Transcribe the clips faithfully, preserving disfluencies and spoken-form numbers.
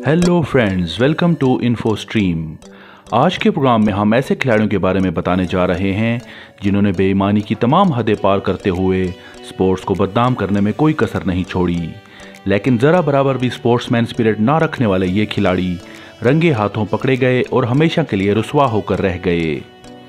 Hello friends, welcome to Info Stream. आज के programme में हम ऐसे खिलाड़ियों के बारे में बताने जा रहे हैं जिन्होंने बेईमानी की तमाम हदें पार करते हुए स्पोर्ट्स को बदनाम करने में कोई कसर नहीं छोड़ी। लेकिन ज़रा बराबर भी स्पोर्ट्समैन स्पिरिट ना रखने वाले ये खिलाड़ी रंगे हाथों पकड़े गए और हमेशा के लिए रुसवा होकर रह गए।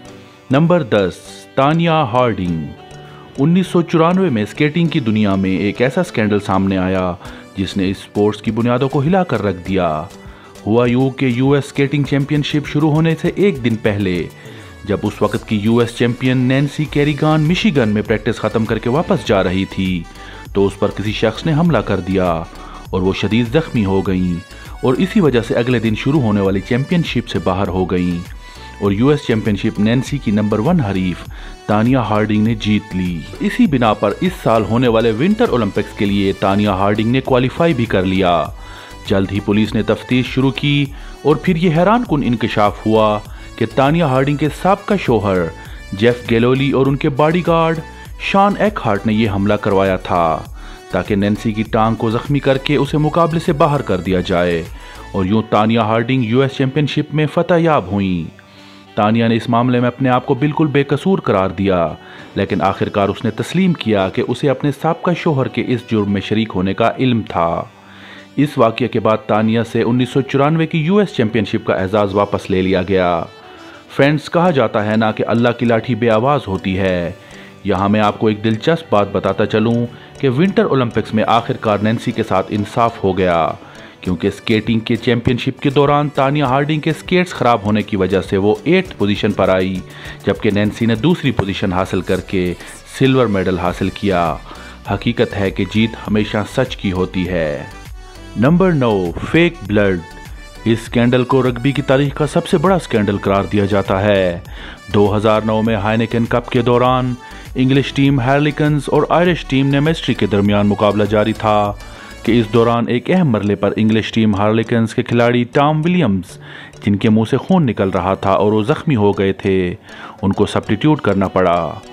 नंबर दस, तानिया हार्डिंग। उन्नीस सौ चौरानवे में स्केटिंग की दुनिया में एक ऐसा स्कैंडल सामने आया जिसने इस स्पोर्ट्स की बुनियादों को हिला कर रख दिया। हुआ यूं कि यूएस स्केटिंग चैंपियनशिप शुरू होने से एक दिन पहले, जब उस वक्त की US champion Nancy Kerrigan Michigan में प्रैक्टिस खत्म करके वापस जा रही थी, तो उस पर किसी शख्स ने हमला कर दिया और वो शदीद जख्मी हो गईं और इसी वजह से अगले दिन शुरू होने वाली चैंपियनशिप से बाहर हो गईं और यूएस चैंपियनशिप नैन्सी की नंबर वन हरीफ तानिया हार्डिंग ने जीत ली। इसी बिना पर इस साल होने वाले विंटर ओलंपिक्स के लिए तानिया हार्डिंग ने क्वालिफाई भी कर लिया। जल्द ही पुलिस ने तफ्तीश शुरू की और फिर ये हैरानकुन इंकशाफ हुआ कि तानिया हार्डिंग के साबका शोहर जेफ गैलोली और उनके बॉडीगार्ड शॉन एकहार्ट ने यह हमला करवाया था ताकि नैन्सी की टांग को जख्मी करके उसे मुकाबले से बाहर कर दिया जाए और यूं तानिया हार्डिंग यूएस चैंपियनशिप में फतह याब हुई। तानिया ने इस मामले में अपने आप को बिल्कुल बेकसूर करार दिया, लेकिन आखिरकार उसने तस्लीम किया कि उसे अपने साबका शोहर के इस जुर्म में शरीक होने का इल्म था। इस वाक़ये के बाद तानिया से उन्नीस सौ चौरानवे की यूएस चैंपियनशिप का एजाज़ वापस ले लिया गया। फ्रेंड्स, कहा जाता है ना कि अल्लाह की लाठी बेआवाज़ होती है। यहाँ मैं आपको एक दिलचस्प बात बताता चलूँ कि विंटर ओलंपिक्स में आखिरकार नैन्सी के साथ इंसाफ हो गया, क्योंकि स्केटिंग के चैंपियनशिप के दौरान तानिया हार्डिंग के स्केट्स खराब होने की वजह से वो एट्थ पोजीशन पर आई, जबकि नैन्सी ने दूसरी पोजीशन हासिल करके सिल्वर मेडल हासिल किया। हकीकत है कि जीत हमेशा सच की होती है। नंबर नौ, फेक ब्लड। इस स्कैंडल को रग्बी की तारीख का सबसे बड़ा स्कैंडल करार दिया जाता है। दो हज़ार नौ में हाइनेकन कप के दौरान इंग्लिश टीम हार्लिकन्स और आयरिश टीम नेमेस्ट्री के दरमियान मुकाबला जारी था कि इस दौरान एक अहम मरले पर इंग्लिश टीम हार्लिकन्स के खिलाड़ी टॉम विलियम्स, जिनके मुंह से खून निकल रहा था और वो जख्मी हो गए थे, उनको सब्स्टिट्यूट करना पड़ा।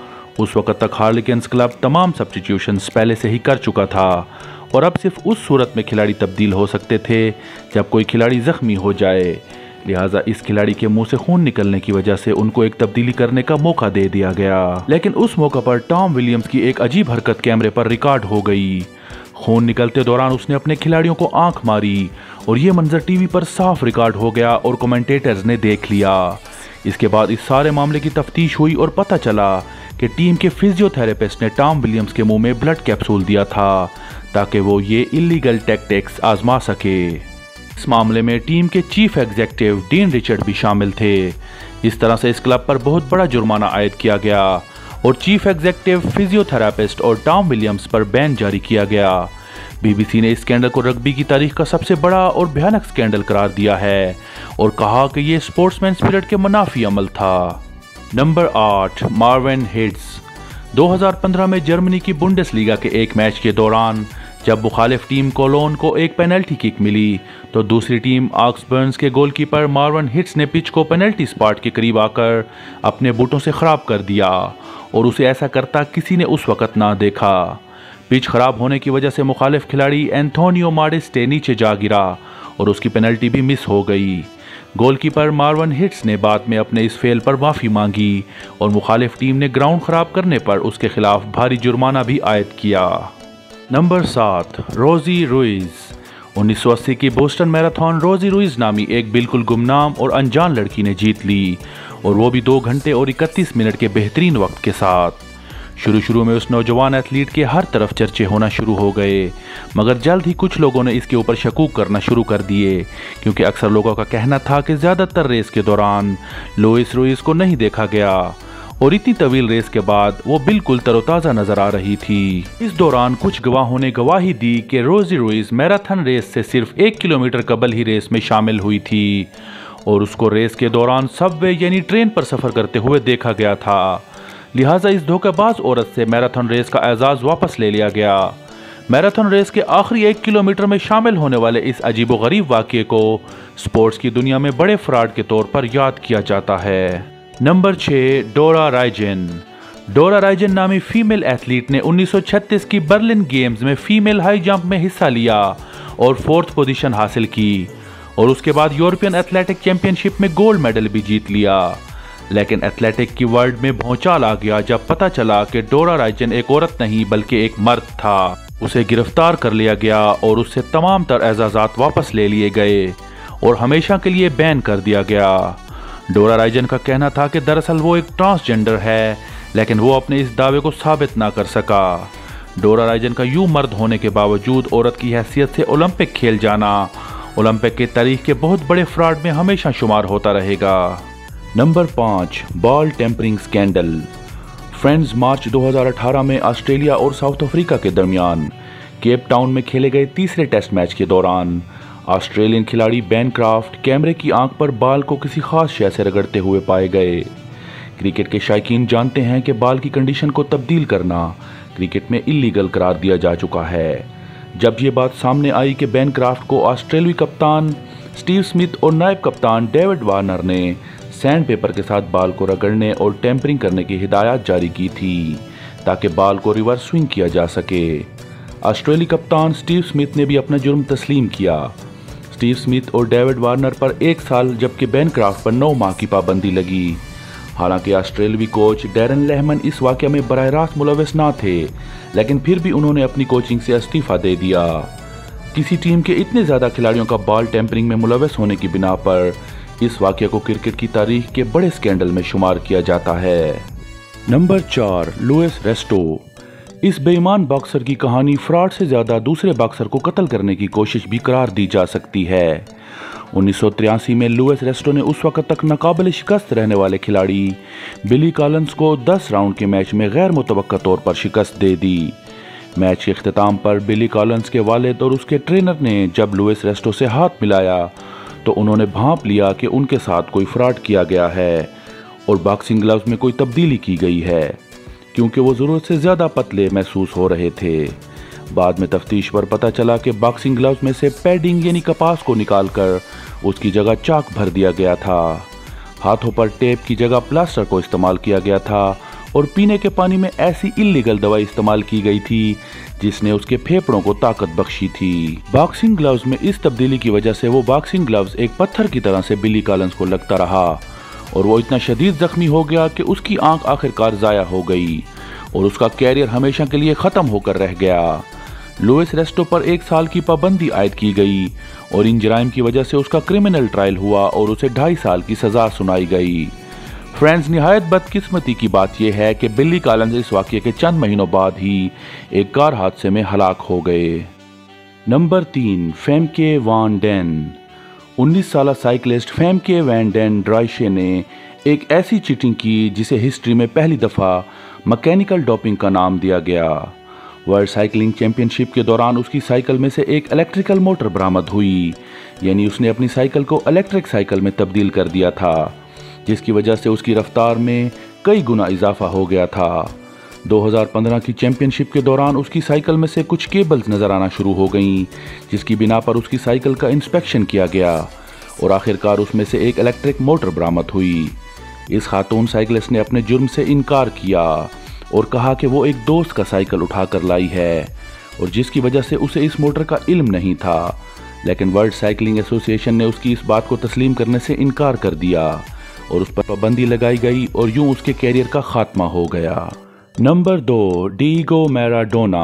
उस वक्त तक हार्लिकन्स क्लब तमाम सब्स्टिट्यूशंस पहले से ही कर चुका था और अब सिर्फ उस सूरत में खिलाड़ी तब्दील हो सकते थे जब कोई खिलाड़ी जख्मी हो जाए। लिहाजा इस खिलाड़ी के मुंह से खून निकलने की वजह से उनको एक तब्दीली करने का मौका दे दिया गया। लेकिन उस मौका पर टॉम विलियम्स की एक अजीब हरकत कैमरे पर रिकॉर्ड हो गई। खून निकलते दौरान उसने अपने खिलाड़ियों को आंख मारी और ये मंजर टीवी पर साफ रिकॉर्ड हो गया और कमेंटेटर्स ने देख लिया। इसके बाद इस सारे मामले की तफ्तीश हुई और पता चला कि टीम के फिजियोथेरेपिस्ट ने टॉम विलियम्स के मुंह में ब्लड कैप्सूल दिया था ताकि वो ये इलीगल टैक्टिक्स आजमा सके। इस मामले में टीम के चीफ एग्जीक्यूटिव डीन रिचर्ड भी शामिल थे। इस तरह से इस क्लब पर बहुत बड़ा जुर्माना आयद किया गया और चीफ एग्जीक्यूटिव, फिजियोथेरापिस्ट और टॉम विलियम्स पर बैन जारी किया गया। बीबीसी ने इस स्कैंडल को रग्बी की तारीख का सबसे बड़ा और भयानक स्कैंडल करार दिया है और कहा कि ये स्पोर्ट्समैन स्पिरिट के मुनाफी अमल था। नंबर आठ, मार्विन हिट्स। दो हज़ार पंद्रह में जर्मनी की बुंडेसलीगा के एक मैच के दौरान जब मुखालिफ टीम कोलोन को एक पेनल्टी किक मिली, तो दूसरी टीम ऑक्सबर्न्स के गोलकीपर मार्विन हिट्स ने पिच को पेनल्टी स्पॉट के करीब आकर अपने बूटों से ख़राब कर दिया और उसे ऐसा करता किसी ने उस वक्त ना देखा। पिच खराब होने की वजह से मुखालिफ खिलाड़ी एंथोनियो मॉडेस्टे नीचे जा गिरा और उसकी पेनल्टी भी मिस हो गई। गोलकीपर मार्विन हिट्स ने बाद में अपने इस फेल पर माफ़ी मांगी और मुखालिफ टीम ने ग्राउंड खराब करने पर उसके खिलाफ भारी जुर्माना भी आयद किया। नंबर सात, रोजी रुइज। उन्नीस सौ अस्सी की बोस्टन मैराथन रोजी रुइज नामी एक बिल्कुल गुमनाम और अनजान लड़की ने जीत ली, और वो भी दो घंटे और इकतीस मिनट के बेहतरीन वक्त के साथ। शुरू शुरू में उस नौजवान एथलीट के हर तरफ चर्चे होना शुरू हो गए, मगर जल्द ही कुछ लोगों ने इसके ऊपर शकूक करना शुरू कर दिए, क्योंकि अक्सर लोगों का कहना था कि ज़्यादातर रेस के दौरान लोइस रुइज को नहीं देखा गया और इतनी तवील रेस के बाद वो बिल्कुल तरोताज़ा नजर आ रही थी। इस दौरान कुछ गवाहों ने गवाही दी कि रोजी रुइज मैराथन रेस से सिर्फ एक किलोमीटर कबल ही रेस में शामिल हुई थी और उसको रेस के दौरान सबवे यानी ट्रेन पर सफ़र करते हुए देखा गया था। लिहाजा इस धोखेबाज औरत से मैराथन रेस का एजाज़ वापस ले लिया गया। मैराथन रेस के आखिरी एक किलोमीटर में शामिल होने वाले इस अजीबोगरीब वाक़ये को स्पोर्ट्स की दुनिया में बड़े फ्रॉड के तौर पर याद किया जाता है। नंबर छः, डोरा राइजन। डोरा राइजन नामी फीमेल एथलीट ने उन्नीस सौ छत्तीस की बर्लिन गेम्स में फीमेल हाई जंप में हिस्सा लिया और फोर्थ पोजीशन हासिल की। और उसके बाद यूरोपियन एथलेटिक चैंपियनशिप में गोल्ड मेडल भी जीत लिया। लेकिन एथलेटिक की वर्ल्ड में भौचाल आ गया जब पता चला कि डोरा राइजन एक औरत नहीं बल्कि एक मर्द था। उसे गिरफ्तार कर लिया गया और उससे तमाम तर एजाज़ात वापस ले लिए गए और हमेशा के लिए बैन कर दिया गया। डोरा राइजन का कहना था कि दरअसल वो एक ट्रांसजेंडर है, लेकिन वो अपने इस दावे को साबित ना कर सका। डोरा राइजन का यूं मर्द होने के बावजूद औरत की हैसियत से ओलंपिक खेल जाना ओलंपिक के तारीख के बहुत बड़े फ्रॉड में हमेशा शुमार होता रहेगा। नंबर पाँच, ball tampering scandal. Friends, March दो हज़ार अठारह में ऑस्ट्रेलिया और साउथ अफ्रीका के दरमियान केप टाउन में खेले गए तीसरे टेस्ट मैच के दौरान ऑस्ट्रेलियन खिलाड़ी बेन क्राफ्ट कैमरे की आंख पर बाल को किसी खास शय से रगड़ते हुए पाए गए। क्रिकेट के शायकीन जानते हैं कि बाल की कंडीशन को तब्दील करना क्रिकेट में इल्लीगल करार दिया जा चुका है। जब ये बात सामने आई कि बेन क्राफ्ट को ऑस्ट्रेलियाई कप्तान स्टीव स्मिथ और नायब कप्तान डेविड वार्नर ने सैंड पेपर के साथ बाल को रगड़ने और टेम्परिंग करने की हिदायत जारी की थी ताकि बाल को रिवर्स स्विंग किया जा सके। ऑस्ट्रेलियाई कप्तान स्टीव स्मिथ ने भी अपना जुर्म तस्लीम किया। स्टीव स्मिथ और डेविड वार्नर पर एक साल जबकि बेन क्राफ्ट पर नौ माह की पाबंदी लगी। हालांकि ऑस्ट्रेलियाई कोच डैरन लेहमन इस वाक़या में बराह रास्त मुलव्वस ना थे, लेकिन फिर भी उन्होंने अपनी कोचिंग से इस्तीफा दे दिया। किसी टीम के इतने ज़्यादा खिलाड़ियों का बॉल टेम्परिंग में मुलव्वस होने की बिना पर इस वाक़या को क्रिकेट की तारीख के बड़े स्कैंडल में शुमार किया जाता है। नंबर चार, लुइस रेस्टो। इस बेईमान बॉक्सर की कहानी फ्रॉड से ज़्यादा दूसरे बॉक्सर को कत्ल करने की कोशिश भी करार दी जा सकती है। उन्नीस सौ तिरासी में लुइस रेस्टो ने उस वक्त तक नाकाबिल शिकस्त रहने वाले खिलाड़ी बिली कॉलिंस को दस राउंड के मैच में गैर मुतवक्का तौर पर शिकस्त दे दी। मैच के इख्तिताम पर बिली कॉलिंस के वालिद और उसके ट्रेनर ने जब लुइस रेस्टो से हाथ मिलाया तो उन्होंने भांप लिया कि उनके साथ कोई फ्रॉड किया गया है और बॉक्सिंग ग्लव्स में कोई तब्दीली की गई है, क्योंकि वो ज़रूरत से ज़्यादा पतले महसूस हो रहे थे। बाद में तफ्तीश पर पता चला कि बॉक्सिंग ग्लव्स में से पैडिंग यानी कपास को निकालकर उसकी जगह चाक भर दिया गया था। हाथों पर टेप की जगह प्लास्टर को इस्तेमाल किया गया था और पीने के पानी में ऐसी इल्लीगल दवाई इस्तेमाल की गई थी जिसने उसके फेफड़ों को ताकत बख्शी थी। बॉक्सिंग ग्लव्स में इस तब्दीली की वजह से वो बॉक्सिंग ग्लव्स एक पत्थर की तरह से बिली कॉलिंस को लगता रहा और वो इतना शदीद जख्मी हो गया कि उसकी आंख आखिरकार जाया हो गई और उसका कैरियर हमेशा के लिए ख़त्म होकर रह गया। लुइस रेस्टो पर एक साल की पाबंदी आयद की गई और इन जराइम की वजह से उसका क्रिमिनल ट्रायल हुआ और उसे ढाई साल की सज़ा सुनाई गई। फ्रेंड्स, निहायत बदकिस्मती की बात यह है कि बिली कॉलिंस इस वाक़ये के चंद महीनों बाद ही एक कार हादसे में हलाक हो गए। नंबर तीन, फेमके वान डेन। उन्नीस साला cyclist Femke Van Den Driessche ने एक ऐसी चीटिंग की जिसे हिस्ट्री में पहली दफ़ा मैकेनिकल डोपिंग का नाम दिया गया। वर्ल्ड साइकिलिंग चैंपियनशिप के दौरान उसकी साइकिल में से एक इलेक्ट्रिकल मोटर बरामद हुई, यानी उसने अपनी साइकिल को इलेक्ट्रिक साइकिल में तब्दील कर दिया था, जिसकी वजह से उसकी रफ्तार में कई गुना इजाफा हो गया था। दो हज़ार पंद्रह की चैंपियनशिप के दौरान उसकी साइकिल में से कुछ केबल्स नज़र आना शुरू हो गईं, जिसकी बिना पर उसकी साइकिल का इंस्पेक्शन किया गया और आखिरकार उसमें से एक इलेक्ट्रिक मोटर बरामद हुई। इस खातून साइकिलिस्ट ने अपने जुर्म से इनकार किया और कहा कि वो एक दोस्त का साइकिल उठा कर लाई है और जिसकी वजह से उसे इस मोटर का इल्म नहीं था, लेकिन वर्ल्ड साइकिलिंग एसोसिएशन ने उसकी इस बात को तस्लीम करने से इनकार कर दिया और उस पर पाबंदी लगाई गई और यूं उसके कैरियर का खात्मा हो गया। नंबर दो, Diego Maradona,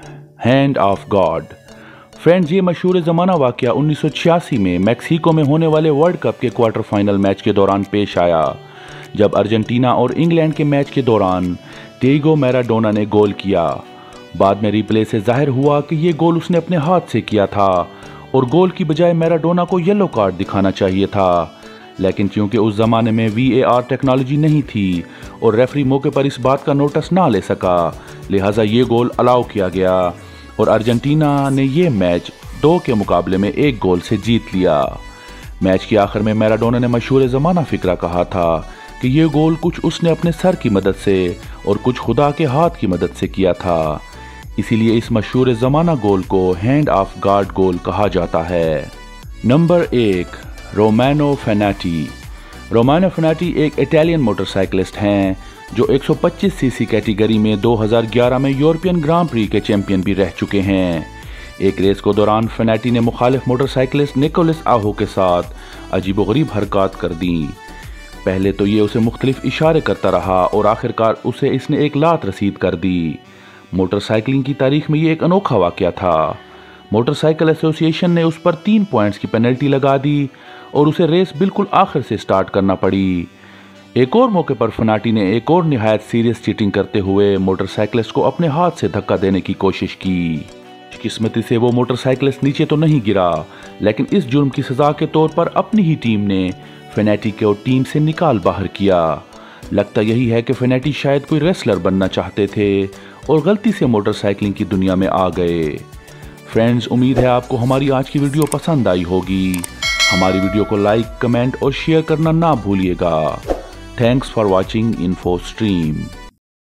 hand of God. Friends, ये मशहूर ज़माना वाक़या उन्नीस सौ छियासी में मैक्सिको में होने वाले वर्ल्ड कप के क्वार्टर फाइनल मैच के दौरान पेश आया, जब अर्जेंटीना और इंग्लैंड के मैच के दौरान डिएगो मैराडोना ने गोल किया। बाद में रिप्ले से जाहिर हुआ कि ये गोल उसने अपने हाथ से किया था और गोल की बजाय मैराडोना को येलो कार्ड दिखाना चाहिए था, लेकिन क्योंकि उस ज़माने में वी ए आर टेक्नोलॉजी नहीं थी और रेफरी मौके पर इस बात का नोटिस ना ले सका, लिहाजा ये गोल अलाउ किया गया और अर्जेंटीना ने ये मैच दो के मुकाबले में एक गोल से जीत लिया। मैच के आखिर में मैराडोना ने मशहूर ज़माना फिक्रा कहा था कि ये गोल कुछ उसने अपने सर की मदद से और कुछ खुदा के हाथ की मदद से किया था, इसीलिए इस मशहूर ज़माना गोल को हैंड ऑफ गॉड गोल कहा जाता है। नंबर एक, रोमानो फेनाटी। रोमानो फेनाटी एक इटालियन मोटरसाइकिलिस्ट हैं जो एक सौ पच्चीस सीसी कैटेगरी में दो हज़ार ग्यारह में यूरोपियन ग्रां प्री के चैंपियन भी रह चुके हैं। ایک ریس کو دوران فینیٹی نے مخالف موٹر سائیکلسٹ نیکولس آہو کے ساتھ عجیب و غریب حرکات کر دیں۔ پہلے تو یہ اسے مختلف اشارے کرتا رہا اور آخر کار اسے اس نے ایک لات رسید کر دی۔ موٹر سائیکلنگ کی تاریخ میں یہ ایک انوکھا واقعہ تھا۔ موٹر سائیکل ایسوسی ایشن نے اس پر تین پوائنٹس کی پینلٹی لگا دی اور اسے ریس بالکل آخر سے سٹارٹ کرنا پڑی۔ ایک اور موقع پر فناٹی نے ایک اور نہایت سیریس چیٹنگ کرتے ہوئے موٹر سائیکلسٹ کو اپنے ہاتھ سے دھکا دینے کی کوشش کی۔ قسمتی سے وہ موٹر سائیکلسٹ نیچے تو نہیں گرا، لیکن اس جرم کی سزا کے طور پر اپنی ہی ٹیم نے فناٹی کو ٹیم سے نکال باہر کیا۔ لگتا یہی ہے کہ فناٹی شاید کوئی ریسلر بننا چاہتے تھے اور غلطی سے موٹر سائیکلنگ کی دنیا میں آ گئے۔ فرینڈز، امید ہے آپ کو ہماری آج کی ویڈیو پسند آئی ہوگی۔ ہماری ویڈیو کو لائک، کمنٹ اور شیئر کرنا نہ بھولیے گا۔ Thanks for watching Info stream.